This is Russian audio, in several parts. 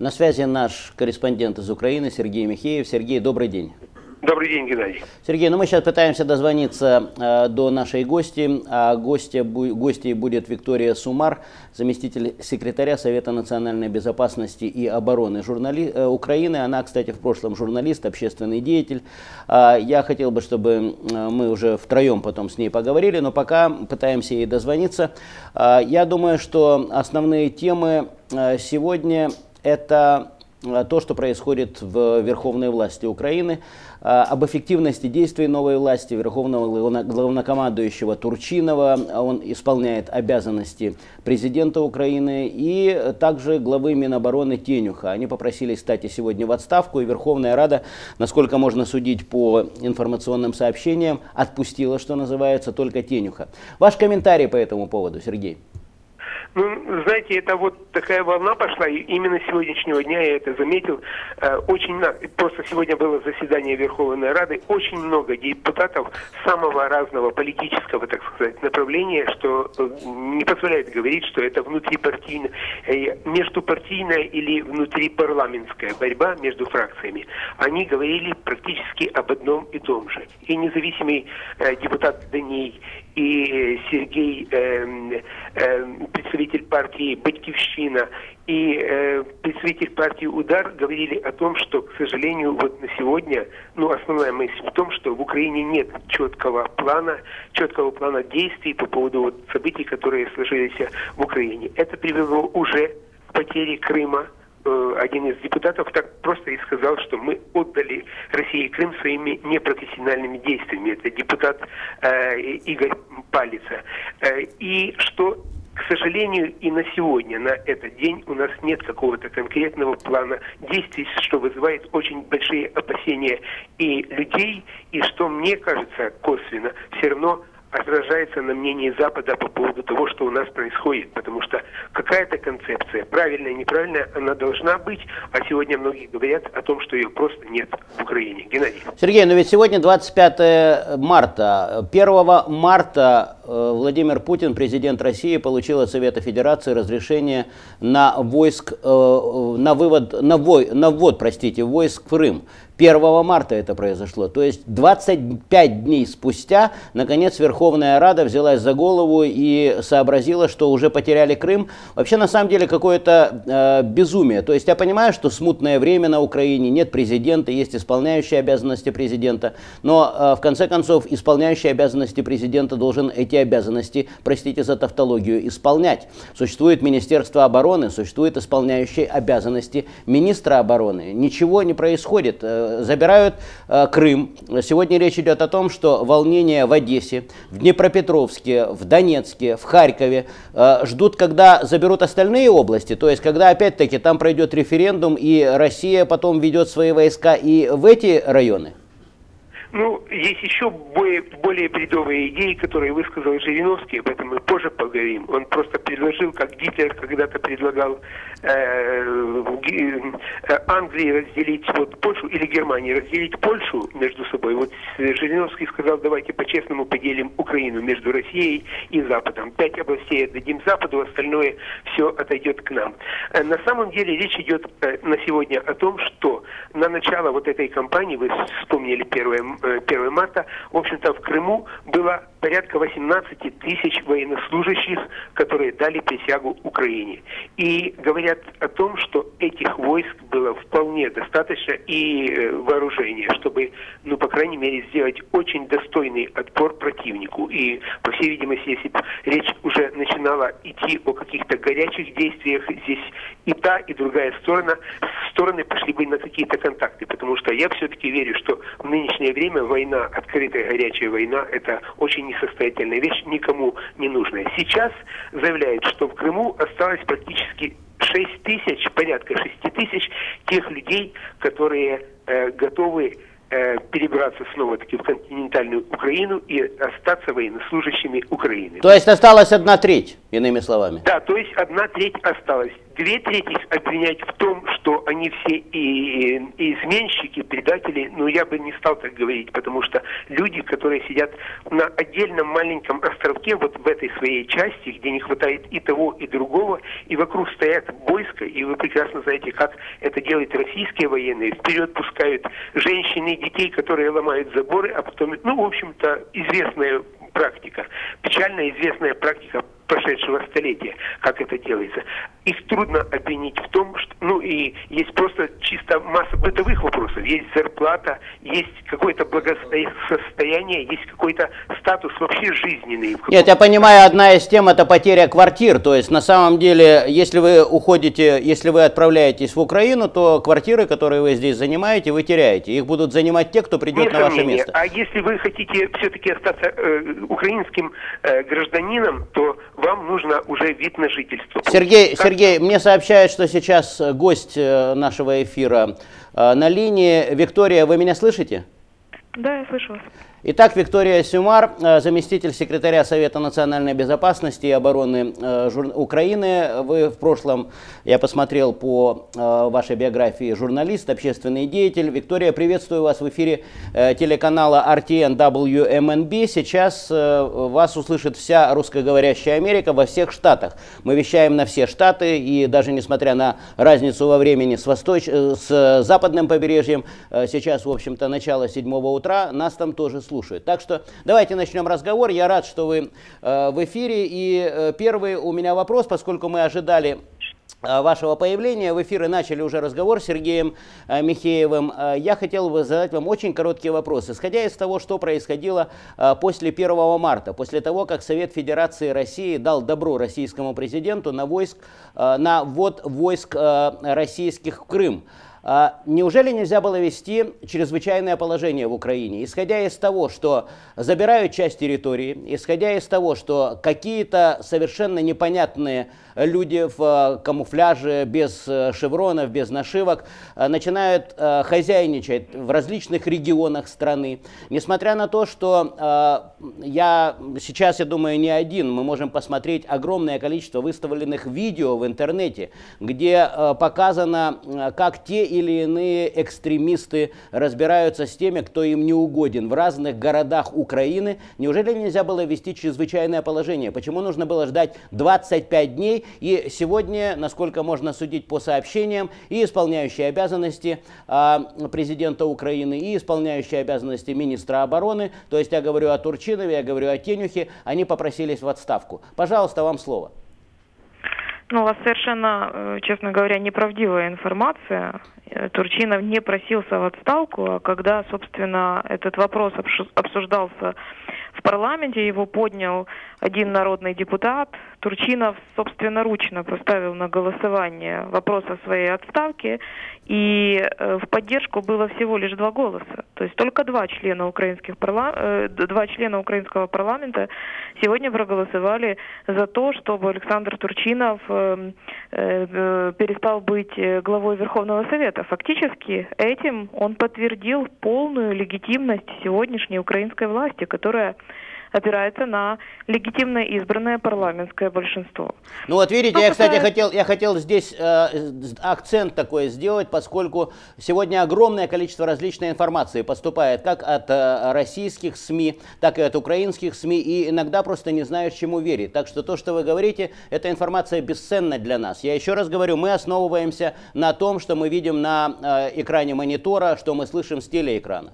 На связи наш корреспондент из Украины Сергей Михеев. Сергей, добрый день. Добрый день, Геннадий. Сергей, мы сейчас пытаемся дозвониться до нашей гости. Гостьей будет Виктория Сумар, заместитель секретаря Совета национальной безопасности и обороны Украины. Она, кстати, в прошлом журналист, общественный деятель. Я хотел бы, чтобы мы уже втроем потом с ней поговорили, но пока пытаемся ей дозвониться. Я думаю, что основные темы сегодня это то, что происходит в верховной власти Украины, об эффективности действий новой власти, верховного главнокомандующего Турчинова, он исполняет обязанности президента Украины, и также главы Минобороны Тенюха. Они попросили, кстати, сегодня в отставку, и Верховная Рада, насколько можно судить по информационным сообщениям, отпустила, что называется, только Тенюха. Ваш комментарий по этому поводу, Сергей? Ну, знаете, это вот такая волна пошла, и именно с сегодняшнего дня я это заметил. Просто сегодня было заседание Верховной Рады, очень много депутатов самого разного политического, так сказать, направления, что не позволяет говорить, что это внутрипартийная, междупартийная или внутрипарламентская борьба между фракциями. Они говорили практически об одном и том же. И независимый депутат Даней, и Сергей, представитель партии «Батькивщина», и представитель партии «Удар» говорили о том, что, к сожалению, вот на сегодня, основная мысль в том, что в Украине нет четкого плана действий по поводу событий, которые сложились в Украине. Это привело уже к потере Крыма. Один из депутатов так просто и сказал, что мы отдали России Крым своими непрофессиональными действиями. Это депутат Игорь Палица. И что, к сожалению, и на сегодня, на этот день у нас нет какого-то конкретного плана действий, что вызывает очень большие опасения и людей, и что, мне кажется, косвенно все равно отражается на мнении Запада по поводу того, что у нас происходит. Потому что какая-то концепция, правильная, неправильная, она должна быть, а сегодня многие говорят о том, что ее просто нет в Украине. Геннадий. Сергей, но ведь сегодня 25 марта. 1 марта Владимир Путин, президент России, получил от Совета Федерации разрешение на ввод войск в Крым. 1 марта это произошло. То есть 25 дней спустя, наконец, Верховная Рада взялась за голову и сообразила, что уже потеряли Крым. Вообще, на самом деле, какое-то безумие. То есть я понимаю, что смутное время на Украине, нет президента, есть исполняющие обязанности президента. Но, в конце концов, исполняющий обязанности президента должен эти обязанности, простите за тавтологию, исполнять. Существует Министерство обороны, существует исполняющий обязанности министра обороны. Ничего не происходит. Забирают Крым. Сегодня речь идет о том, что волнения в Одессе, в Днепропетровске, в Донецке, в Харькове ждут, когда заберут остальные области, то есть когда опять-таки там пройдет референдум и Россия потом ведет свои войска и в эти районы. Есть еще более бредовые идеи, которые высказал Жириновский, об этом мы позже поговорим. Он просто предложил, как Гитлер когда-то предлагал Англии разделить Польшу или Германии разделить Польшу между собой. Вот Жириновский сказал, давайте по-честному поделим Украину между Россией и Западом. 5 областей отдадим Западу, остальное все отойдет к нам. На самом деле речь идет на сегодня о том, что на начало вот этой кампании, вы вспомнили 1 марта, в общем-то, в Крыму было порядка 18 тысяч военнослужащих, которые дали присягу Украине. И говорят о том, что этих войск было вполне достаточно и вооружения, чтобы, по крайней мере, сделать очень достойный отпор противнику. И, по всей видимости, если бы речь уже начинала идти о каких-то горячих действиях, здесь и та, и другая стороны пошли бы на какие-то контакты, потому что я все-таки верю, что в нынешнее время война, открытая горячая война, это очень несостоятельная вещь, никому не нужная. Сейчас заявляют, что в Крыму осталось практически 6 тысяч, порядка 6 тысяч тех людей, которые готовы перебраться снова-таки в континентальную Украину и остаться военнослужащими Украины. То есть осталась 1/3, иными словами? Да, то есть 1/3 осталась. 2/3 обвинять в том, что они все и изменщики, предатели, но я бы не стал так говорить, потому что люди, которые сидят на отдельном маленьком островке, вот в этой своей части, где не хватает и того, и другого, и вокруг стоят войска, и вы прекрасно знаете, как это делают российские военные, вперед пускают женщин и детей, которые ломают заборы, а потом, ну, в общем-то, известная практика, печально известная практика прошедшего столетия, как это делается. Их трудно обвинить в том, что, ну, и есть просто чисто масса бытовых вопросов. Есть зарплата, есть какое-то благосостояние, есть какой-то статус вообще жизненный. Нет, я понимаю, одна из тем — это потеря квартир. То есть, на самом деле, если вы уходите, если вы отправляетесь в Украину, то квартиры, которые вы здесь занимаете, вы теряете. Их будут занимать те, кто придет на ваше место. А если вы хотите все-таки остаться украинским гражданином, то вам нужно уже вид на жительство. Сергей, мне сообщают, что сейчас гость нашего эфира на линии. Виктория, вы меня слышите? Да, я слышу вас. Итак, Виктория Сюмар, заместитель секретаря Совета национальной безопасности и обороны Украины. Вы в прошлом, я посмотрел по вашей биографии, журналист, общественный деятель. Виктория, приветствую вас в эфире телеканала RTN WMNB. Сейчас вас услышит вся русскоговорящая Америка во всех штатах. Мы вещаем на все штаты, и даже несмотря на разницу во времени с западным побережьем, сейчас, в общем-то, начало 7 утра, нас там тоже слушают. Так что давайте начнем разговор. Я рад, что вы в эфире. И первый у меня вопрос, поскольку мы ожидали вашего появления в эфир и начали уже разговор с Сергеем Михеевым, я хотел бы задать вам очень короткий вопрос. Исходя из того, что происходило после 1 марта, после того, как Совет Федерации России дал добро российскому президенту на ввод войск российских в Крым, неужели нельзя было ввести чрезвычайное положение в Украине, исходя из того, что забирают часть территории, исходя из того, что какие-то совершенно непонятные люди в камуфляже, без шевронов, без нашивок, начинают хозяйничать в различных регионах страны. Несмотря на то, что сейчас, я думаю, не один, мы можем посмотреть огромное количество выставленных видео в интернете, где показано, как те или иные экстремисты разбираются с теми, кто им не угоден в разных городах Украины. Неужели нельзя было ввести чрезвычайное положение? Почему нужно было ждать 25 дней? И сегодня, насколько можно судить по сообщениям, и исполняющие обязанности президента Украины, и исполняющие обязанности министра обороны, то есть я говорю о Турчинове, я говорю о Тенюхе, они попросились в отставку. Пожалуйста, вам слово. Ну, у вас совершенно, честно говоря, неправдивая информация. Турчинов не просился в отставку, а когда, собственно, этот вопрос обсуждался в парламенте, его поднял один народный депутат, Турчинов собственноручно поставил на голосование вопрос о своей отставке, и в поддержку было всего лишь 2 голоса. То есть только 2 члена украинского парламента сегодня проголосовали за то, чтобы Александр Турчинов перестал быть главой Верховного Совета. Фактически этим он подтвердил полную легитимность сегодняшней украинской власти, которая опирается на легитимно избранное парламентское большинство. Ну вот видите, я хотел здесь акцент такой сделать, поскольку сегодня огромное количество различной информации поступает как от российских СМИ, так и от украинских СМИ, и иногда просто не знаешь, чему верить. Так что то, что вы говорите, эта информация бесценна для нас. Я еще раз говорю, мы основываемся на том, что мы видим на экране монитора, что мы слышим с телеэкрана.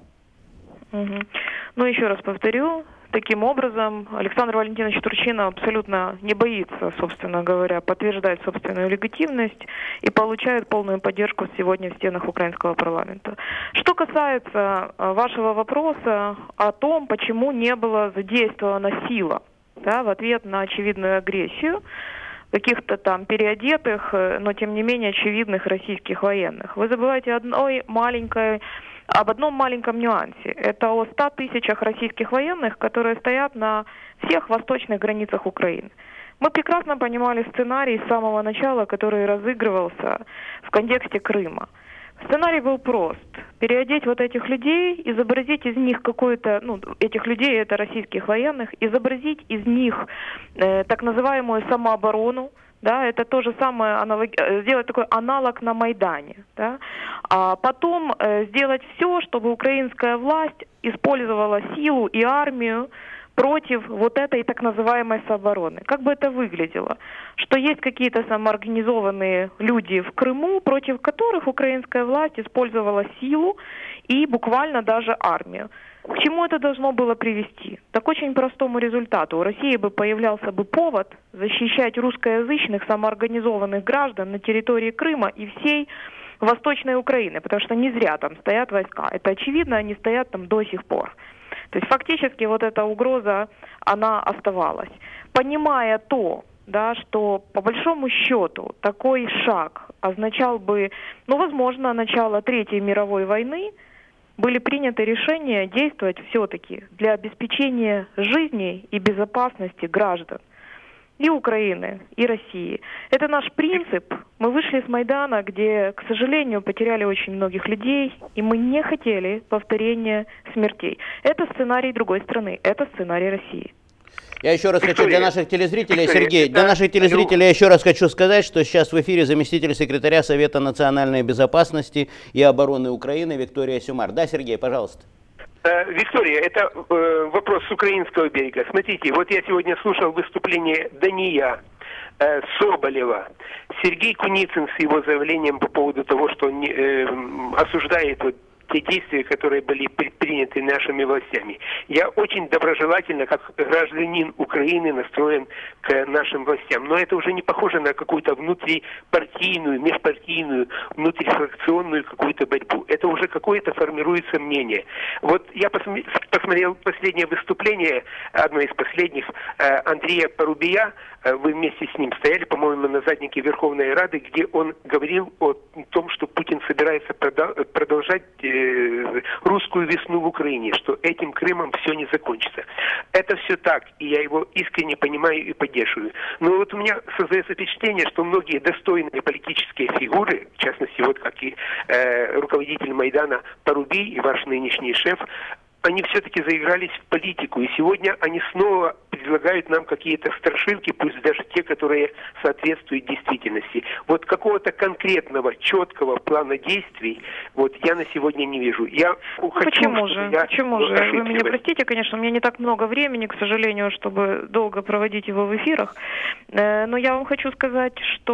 Ну еще раз повторю. Таким образом, Александр Валентинович Турчинов абсолютно не боится, собственно говоря, подтверждать собственную легитимность и получает полную поддержку сегодня в стенах украинского парламента. Что касается вашего вопроса о том, почему не была задействована сила, да, в ответ на очевидную агрессию каких-то там переодетых, но тем не менее очевидных российских военных. Вы забываете об одном маленьком нюансе. Это о 100 тысячах российских военных, которые стоят на всех восточных границах Украины. Мы прекрасно понимали сценарий с самого начала, который разыгрывался в контексте Крыма. Сценарий был прост. Переодеть вот этих людей, изобразить из них этих людей, это российских военных, изобразить из них так называемую самооборону, Да, это то же самое, сделать такой аналог на Майдане. Да? А потом сделать все, чтобы украинская власть использовала силу и армию против вот этой так называемой самообороны. Как бы это выглядело? Что есть какие-то самоорганизованные люди в Крыму, против которых украинская власть использовала силу и буквально даже армию. К чему это должно было привести? Так к очень простому результату. У России бы появлялся бы повод защищать русскоязычных самоорганизованных граждан на территории Крыма и всей Восточной Украины, потому что не зря там стоят войска. Это очевидно, они стоят там до сих пор. То есть фактически вот эта угроза, она оставалась. Понимая то, да, что по большому счету такой шаг означал бы, ну, возможно, начало Третьей мировой войны, были приняты решения действовать все-таки для обеспечения жизни и безопасности граждан и Украины, и России. Это наш принцип. Мы вышли с Майдана, где, к сожалению, потеряли очень многих людей, и мы не хотели повторения смертей. Это сценарий другой страны, это сценарий России. Я еще раз хочу для наших телезрителей, Сергей, для наших телезрителей я еще раз хочу сказать, что сейчас в эфире заместитель секретаря Совета национальной безопасности и обороны Украины Виктория Сюмар. Да, Сергей, пожалуйста. Виктория, это вопрос с украинского берега. Смотрите, вот я сегодня слушал выступление Дания, Соболева, Сергей Куницын с его заявлением по поводу того, что он осуждает вот те действия, которые были предприняты нашими властями. Я очень доброжелательно, как гражданин Украины, настроен к нашим властям. Но это уже не похоже на какую-то внутрипартийную, межпартийную, внутрифракционную какую-то борьбу. Это уже какое-то формируется мнение. Вот я посмотрел последнее выступление, одно из последних, Андрея Порубия. Вы вместе с ним стояли, по-моему, на заднике Верховной Рады, где он говорил о том, что Путин собирается продолжать русскую весну в Украине, что этим Крымом все не закончится. Это все так, и я его искренне понимаю и поддерживаю. Но вот у меня создается впечатление, что многие достойные политические фигуры, в частности, вот как и руководитель Майдана Порубий и ваш нынешний шеф, они все-таки заигрались в политику, и сегодня они снова предлагают нам какие-то страшилки, пусть даже те, которые соответствуют действительности. Вот какого-то конкретного, четкого плана действий вот я на сегодня не вижу. Я Почему же? Вы меня простите, конечно, у меня не так много времени, к сожалению, чтобы долго проводить его в эфирах. Но я вам хочу сказать,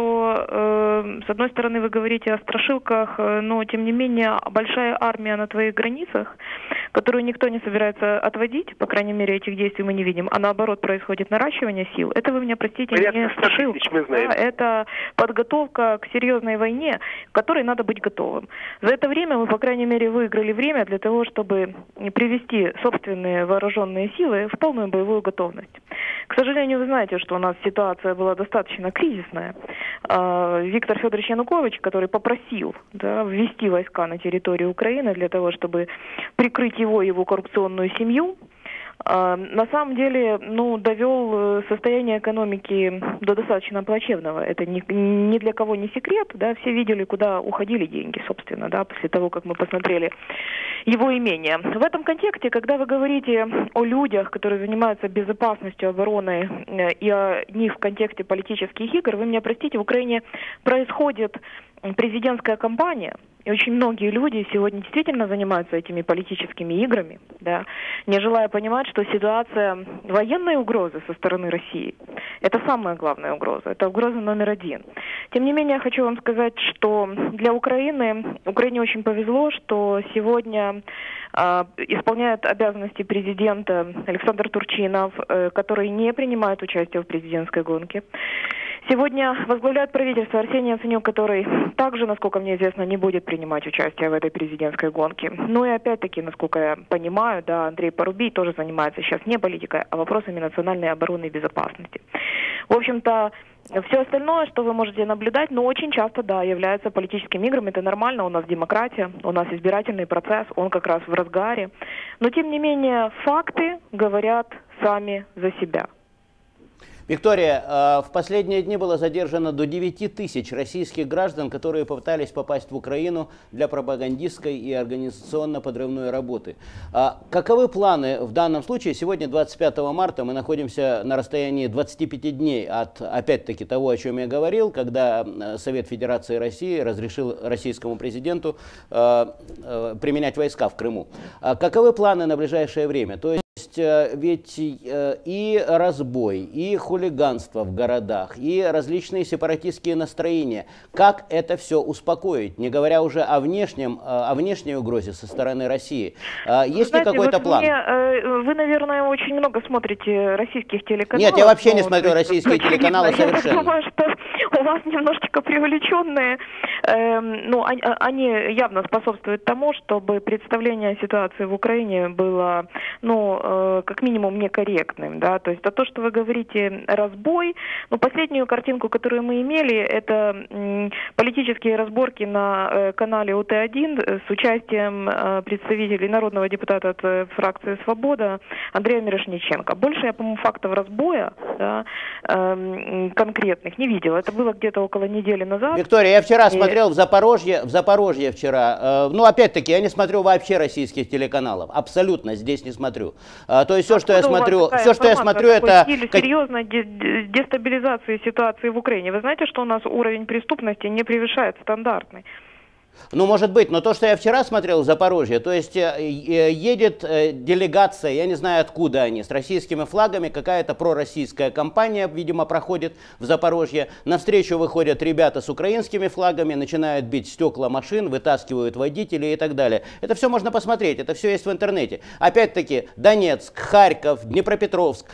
что с одной стороны вы говорите о страшилках, но тем не менее большая армия на твоих границах, которую никто не собирается отводить, по крайней мере, этих действий мы не видим, а наоборот происходит наращивание сил. Это, вы меня простите, не страшилка. Это подготовка к серьезной войне, к которой надо быть готовым. За это время мы, по крайней мере, выиграли время для того, чтобы привести собственные вооруженные силы в полную боевую готовность. К сожалению, вы знаете, что у нас ситуация была достаточно кризисная. Виктор Федорович Янукович, который попросил ввести войска на территорию Украины для того, чтобы прикрыть его коррупционную семью, на самом деле, довел состояние экономики до достаточно плачевного. Это ни для кого не секрет, да, все видели, куда уходили деньги, собственно, да, после того, как мы посмотрели его имение. В этом контексте, когда вы говорите о людях, которые занимаются безопасностью, обороной, и о них в контексте политических игр, вы меня простите, в Украине происходит президентская кампания, и очень многие люди сегодня действительно занимаются этими политическими играми, да, не желая понимать, что ситуация военной угрозы со стороны России – это самая главная угроза, это угроза номер один. Тем не менее, я хочу вам сказать, что для Украине очень повезло, что сегодня исполняет обязанности президента Александр Турчинов, который не принимает участие в президентской гонке. Сегодня возглавляет правительство Арсений Яценюк, который также, насколько мне известно, не будет принимать участие в этой президентской гонке. Ну и опять-таки, насколько я понимаю, да, Андрей Порубий тоже занимается сейчас не политикой, а вопросами национальной обороны и безопасности. В общем-то, все остальное, что вы можете наблюдать, но очень часто, да, является политическим играми. Это нормально, у нас демократия, у нас избирательный процесс, он как раз в разгаре. Но, тем не менее, факты говорят сами за себя. Виктория, в последние дни было задержано до 9000 российских граждан, которые попытались попасть в Украину для пропагандистской и организационно-подрывной работы. Каковы планы в данном случае? Сегодня, 25 марта, мы находимся на расстоянии 25 дней от, опять-таки, того, о чем я говорил, когда Совет Федерации России разрешил российскому президенту применять войска в Крыму. Каковы планы на ближайшее время? То есть ведь и разбой, и хулиганство в городах, и различные сепаратистские настроения. Как это все успокоить, не говоря уже о внешней угрозе со стороны России? Есть ли какой-то план? Вы, наверное, очень много смотрите российских телеканалов. Нет, я вообще не смотрю российские телеканалы совершенно. Я думаю, что у вас немножечко преувеличенные. Они явно способствуют тому, чтобы представление о ситуации в Украине было, как минимум, некорректным. Да? То есть то, что вы говорите, разбой. Последнюю картинку, которую мы имели, это политические разборки на канале УТ-1 с участием представителей народного депутата от фракции «Свобода» Андрея Мирошниченко. Больше я, по-моему, фактов разбоя, да, конкретных не видела. Это было где-то около недели назад. Виктория, я вчера смотрел в Запорожье вчера. Опять-таки, я не смотрю вообще российских телеканалов. Абсолютно здесь не смотрю. То есть все, что я смотрю, это серьезной дестабилизации ситуации в Украине. Вы знаете, что у нас уровень преступности не превышает стандартный? Может быть, но то, что я вчера смотрел в Запорожье, то есть едет делегация, я не знаю откуда они, с российскими флагами, какая-то пророссийская компания, видимо, проходит в Запорожье. Навстречу выходят ребята с украинскими флагами, начинают бить стекла машин, вытаскивают водителей и так далее. Это все можно посмотреть, это все есть в интернете. Опять-таки, Донецк, Харьков, Днепропетровск,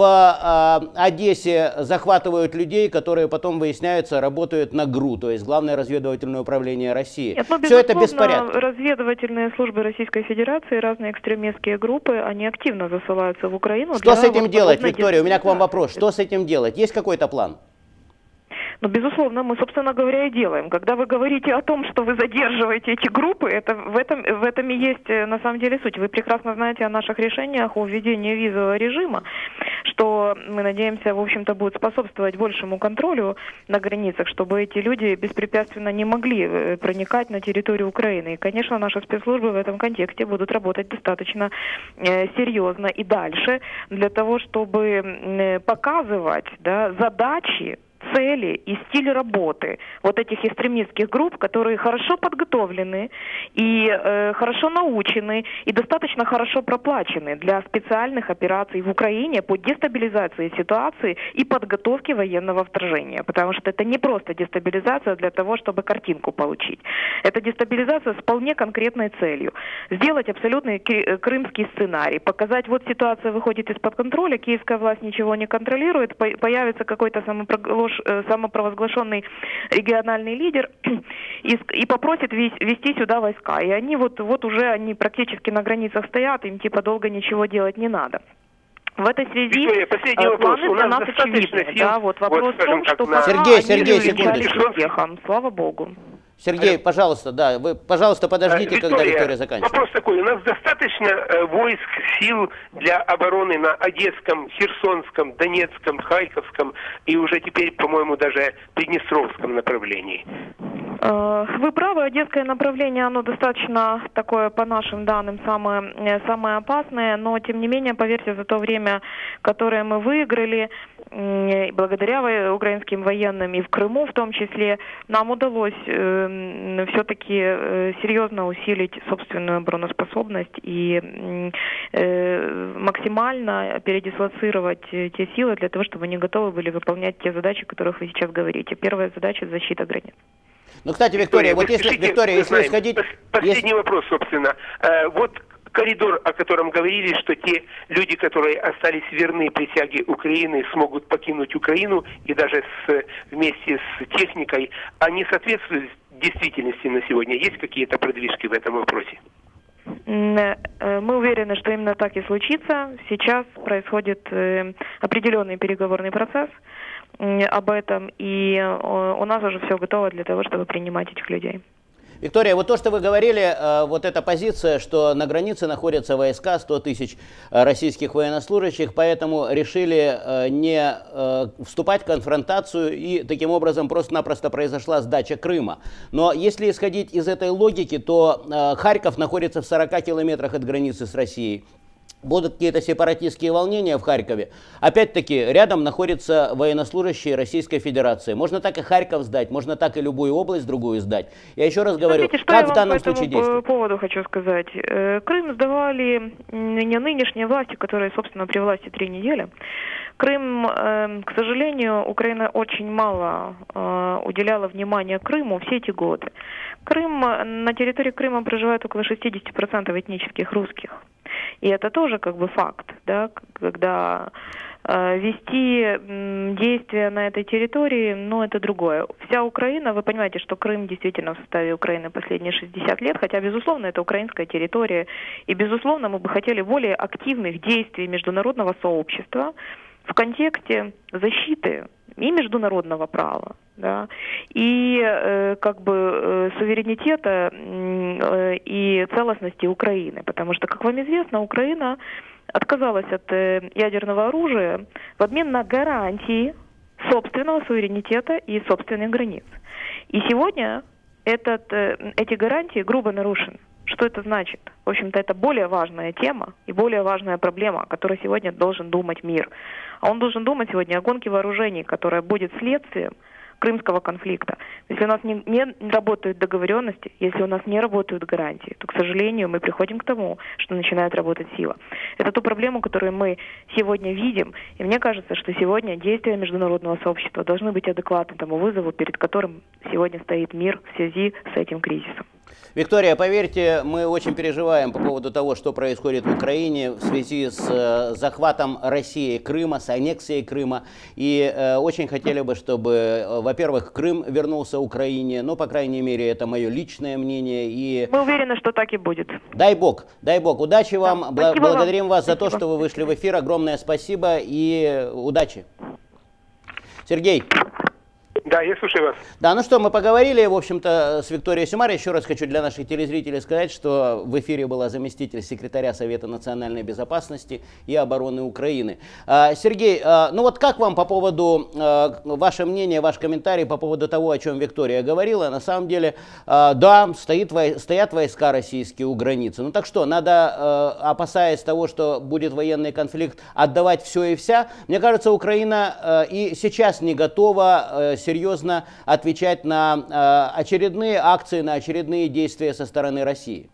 в Одессе захватывают людей, которые потом, выясняются, работают на ГРУ, то есть Главное разведывательное управление России. Нет, все это беспорядок. Разведывательные службы Российской Федерации, разные экстремистские группы, они активно засылаются в Украину. Что с этим делать, Виктория? У меня к вам вопрос. Что с этим делать? Есть какой-то план? Безусловно, мы, собственно говоря, и делаем. Когда вы говорите о том, что вы задерживаете эти группы, в этом и есть на самом деле суть. Вы прекрасно знаете о наших решениях о введении визового режима, что мы надеемся, в общем-то, будет способствовать большему контролю на границах, чтобы эти люди беспрепятственно не могли проникать на территорию Украины. И, конечно, наши спецслужбы в этом контексте будут работать достаточно серьезно и дальше для того, чтобы показывать, да, задачи, цели и стиль работы вот этих экстремистских групп, которые хорошо подготовлены и хорошо научены и достаточно хорошо проплачены для специальных операций в Украине по дестабилизации ситуации и подготовке военного вторжения. Потому что это не просто дестабилизация для того, чтобы картинку получить. Это дестабилизация с вполне конкретной целью. Сделать абсолютный крымский сценарий, показать, вот ситуация выходит из-под контроля, киевская власть ничего не контролирует, появится какой-то самопровозглашенный региональный лидер и попросит вести сюда войска. И они вот уже они практически на границах стоят, им типа долго ничего делать не надо. В этой связи планы для нас очевидны. Да, вопрос в том, что Сергей, секундочку. Успехом, слава богу. Сергей, пожалуйста, да, вы, пожалуйста, подождите, когда Виктория заканчивает. Вопрос такой, у нас достаточно войск, сил для обороны на Одесском, Херсонском, Донецком, Харьковском и уже теперь, по-моему, даже Приднестровском направлении? Вы правы, одесское направление, оно достаточно такое, по нашим данным, самое опасное, но, тем не менее, поверьте, за то время, которое мы выиграли, благодаря украинским военным и в Крыму в том числе, нам удалось все-таки серьезно усилить собственную обороноспособность и максимально передислоцировать те силы для того, чтобы они готовы были выполнять те задачи, о которых вы сейчас говорите. Первая задача – защита границ. Кстати, Виктория, вот если исходить... Последний вопрос, собственно. Коридор, о котором говорили, что те люди, которые остались верны присяге Украины, смогут покинуть Украину и даже вместе с техникой, они соответствуют действительности на сегодня? Есть какие-то продвижки в этом вопросе? Мы уверены, что именно так и случится. Сейчас происходит определенный переговорный процесс об этом, и у нас уже все готово для того, чтобы принимать этих людей. Виктория, вот то, что вы говорили, вот эта позиция, что на границе находятся войска, 100 тысяч российских военнослужащих, поэтому решили не вступать в конфронтацию, и таким образом просто-напросто произошла сдача Крыма. Но если исходить из этой логики, то Харьков находится в 40 километрах от границы с Россией. Будут какие-то сепаратистские волнения в Харькове. Опять-таки, рядом находятся военнослужащие Российской Федерации. Можно так и Харьков сдать, можно так и любую область другую сдать. Я еще раз говорю, смотрите, как в данном случае действовать? По поводу хочу сказать. Крым сдавали не нынешние власти, которые, собственно, при власти 3 недели. Крым, к сожалению, Украина очень мало уделяла внимания Крыму все эти годы. На территории Крыма проживает около 60% этнических русских. И это тоже как бы факт, да, когда вести действия на этой территории, ну, это другое. Вся Украина, вы понимаете, что Крым действительно в составе Украины последние 60 лет, хотя, безусловно, это украинская территория, и, безусловно, мы бы хотели более активных действий международного сообщества в контексте защиты и международного права, да, и суверенитета и целостности Украины, потому что, как вам известно, Украина отказалась от ядерного оружия в обмен на гарантии собственного суверенитета и собственных границ. И сегодня эти гарантии грубо нарушены. Что это значит? В общем-то, это более важная тема и более важная проблема, о которой сегодня должен думать мир. А он должен думать сегодня о гонке вооружений, которая будет следствием крымского конфликта. Если у нас не работают договоренности, если у нас не работают гарантии, то, к сожалению, мы приходим к тому, что начинает работать сила. Это ту проблему, которую мы сегодня видим, и мне кажется, что сегодня действия международного сообщества должны быть адекватны тому вызову, перед которым сегодня стоит мир в связи с этим кризисом. Виктория, поверьте, мы очень переживаем по поводу того, что происходит в Украине в связи с захватом России Крыма, с аннексией Крыма. И очень хотели бы, чтобы, во-первых, Крым вернулся Украине, ну, по крайней мере, это мое личное мнение. И мы уверены, что так и будет. Дай Бог, удачи вам. Да, благодарим вас спасибо. За то, что вы вышли в эфир. Огромное спасибо и удачи. Сергей. Да, я слушаю вас. Да, ну что, мы поговорили, в общем-то, с Викторией Сюмар. Еще раз хочу для наших телезрителей сказать, что в эфире была заместитель секретаря Совета национальной безопасности и обороны Украины. Сергей, ну вот как вам по поводу, ваше мнение, ваш комментарий по поводу того, о чем Виктория говорила? На самом деле, да, стоят войска российские у границы. Ну так что, надо, опасаясь того, что будет военный конфликт, отдавать все и вся? Мне кажется, Украина и сейчас не готова серьезно отвечать на очередные акции, на очередные действия со стороны России.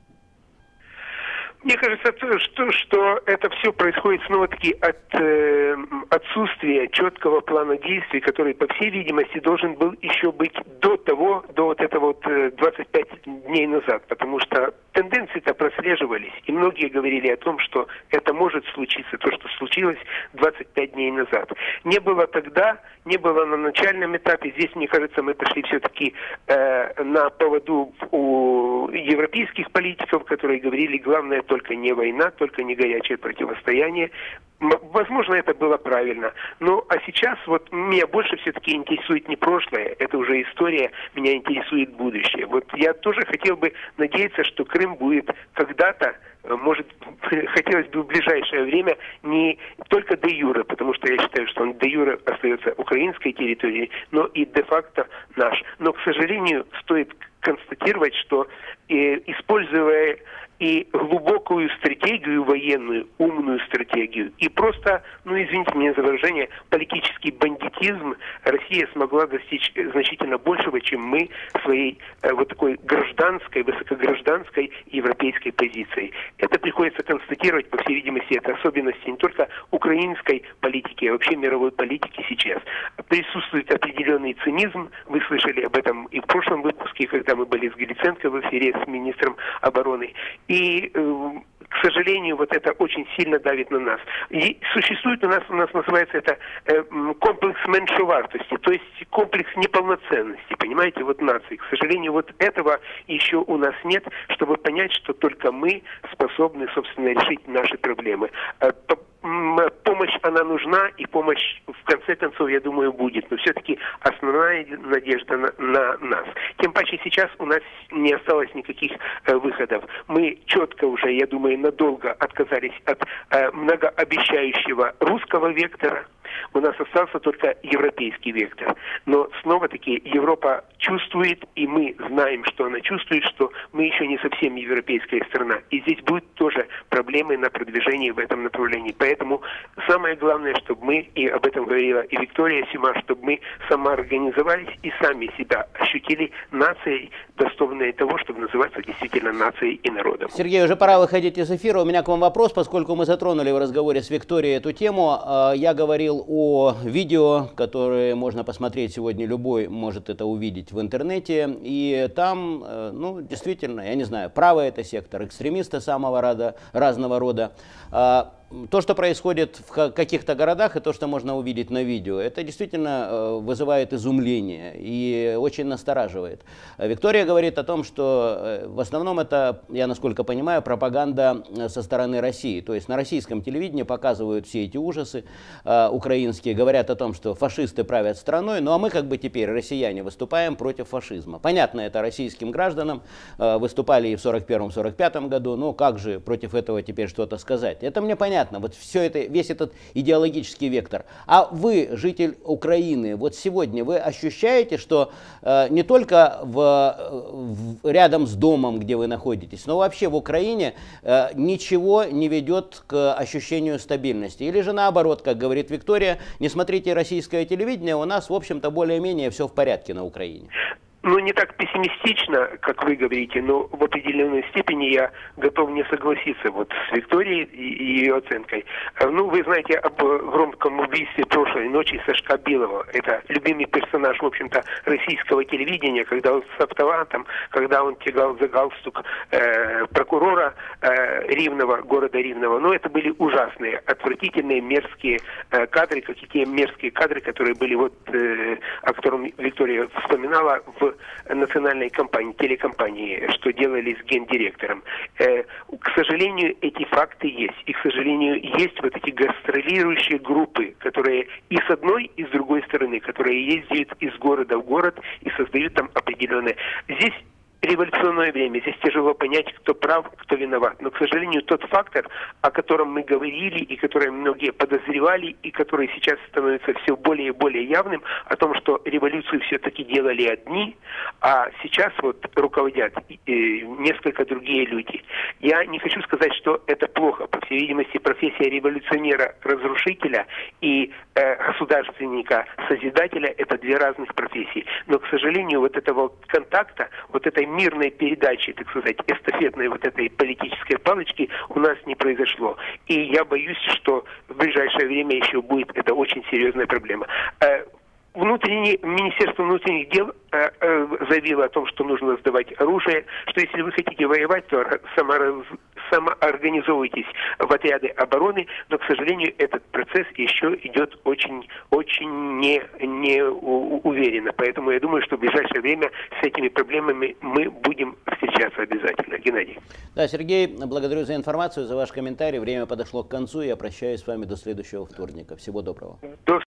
Мне кажется, что это все происходит снова-таки от отсутствия четкого плана действий, который, по всей видимости, должен был еще быть до вот этого 25 дней назад, потому что тенденции-то прослеживались, и многие говорили о том, что это может случиться, то, что случилось 25 дней назад. Не было тогда, не было на начальном этапе. Здесь, мне кажется, мы пошли все-таки на поводу у европейских политиков, которые говорили, главное только не война, только не горячее противостояние. Возможно, это было правильно. Ну, а сейчас вот меня больше все-таки интересует не прошлое, это уже история, меня интересует будущее. Вот я тоже хотел бы надеяться, что Крым будет когда-то, может, хотелось бы в ближайшее время не только де юре, потому что я считаю, что он де юре остается украинской территорией, но и де-факто наш. Но, к сожалению, стоит констатировать, что используя и глубокую стратегию военную, умную стратегию, и просто, ну извините меня за выражение, политический бандитизм, Россия смогла достичь значительно большего, чем мы своей вот такой гражданской, высокогражданской европейской позицией. Это приходится констатировать, по всей видимости, это особенности не только украинской политики, а вообще мировой политики сейчас. Присутствует определенный цинизм, вы слышали об этом и в прошлом выпуске, когда мы были с Гриценко в эфире с министром обороны. И, к сожалению, вот это очень сильно давит на нас. И существует у нас называется это комплекс меньшовартости, то есть комплекс неполноценности, понимаете, вот нации. К сожалению, вот этого еще у нас нет, чтобы понять, что только мы способны, собственно, решить наши проблемы. По помощь, она нужна, и помощь, в конце концов, я думаю, будет. Но все-таки основная надежда на нас. Тем паче сейчас у нас не осталось никаких выходов. Мы четко уже, я думаю, надолго отказались от многообещающего русского вектора. У нас остался только европейский вектор. Но снова-таки Европа чувствует, и мы знаем, что она чувствует, что мы еще не совсем европейская страна. И здесь будут тоже проблемы на продвижении в этом направлении. Поэтому самое главное, чтобы мы, и об этом говорила и Виктория Сюмар, чтобы мы самоорганизовались и сами себя ощутили нацией, достойной того, чтобы называться действительно нацией и народом. Сергей, уже пора выходить из эфира. У меня к вам вопрос, поскольку мы затронули в разговоре с Викторией эту тему. Я говорил о видео, которое можно посмотреть сегодня, любой может это увидеть в интернете. И там, ну, действительно, я не знаю, правый это сектор, экстремисты самого разного рода. То, что происходит в каких-то городах, и то, что можно увидеть на видео, это действительно вызывает изумление и очень настораживает. Виктория говорит о том, что в основном это, я насколько понимаю, пропаганда со стороны России. То есть на российском телевидении показывают все эти ужасы украинские, говорят о том, что фашисты правят страной, ну а мы как бы теперь, россияне, выступаем против фашизма. Понятно, это российским гражданам, выступали и в 1941-1945 году, но как же против этого теперь что-то сказать? Это мне понятно. Вот все это, весь этот идеологический вектор. А вы, житель Украины, вот сегодня вы ощущаете, что не только рядом с домом, где вы находитесь, но вообще в Украине ничего не ведет к ощущению стабильности? Или же наоборот, как говорит Виктория, не смотрите российское телевидение, у нас, в общем-то, более-менее все в порядке на Украине? Ну, не так пессимистично, как вы говорите, но в определенной степени я готов не согласиться вот с Викторией и ее оценкой. Ну, вы знаете об громком убийстве прошлой ночи Сашка Билова. Это любимый персонаж, в общем-то, российского телевидения, когда он с автоматом, когда он тягал за галстук прокурора Ривного, города Ривного. Но это были ужасные, отвратительные, мерзкие кадры, как и те мерзкие кадры, которые были, вот, о котором Виктория вспоминала, в национальной компании, телекомпании, что делали с гендиректором. К сожалению, эти факты есть. И, к сожалению, есть вот эти гастролирующие группы, которые и с одной, и с другой стороны, которые ездят из города в город и создают там определенные... Здесь революционное время. Здесь тяжело понять, кто прав, кто виноват. Но, к сожалению, тот фактор, о котором мы говорили, и который многие подозревали, и который сейчас становится все более и более явным, о том, что революцию все-таки делали одни, а сейчас вот руководят несколько другие люди. Я не хочу сказать, что это плохо. По всей видимости, профессия революционера-разрушителя и государственника-созидателя – это две разных профессии. Но, к сожалению, вот этого контакта, вот этой мирной передачи, так сказать, эстафетной вот этой политической палочки у нас не произошло. И я боюсь, что в ближайшее время еще будет это очень серьезная проблема. Министерство внутренних дел заявило о том, что нужно сдавать оружие, что если вы хотите воевать, то самоорганизовывайтесь в отряды обороны, но, к сожалению, этот процесс еще идет очень не уверенно. Поэтому я думаю, что в ближайшее время с этими проблемами мы будем встречаться обязательно. Геннадий. Да, Сергей, благодарю за информацию, за ваш комментарий. Время подошло к концу. Я прощаюсь с вами до следующего вторника. Всего доброго.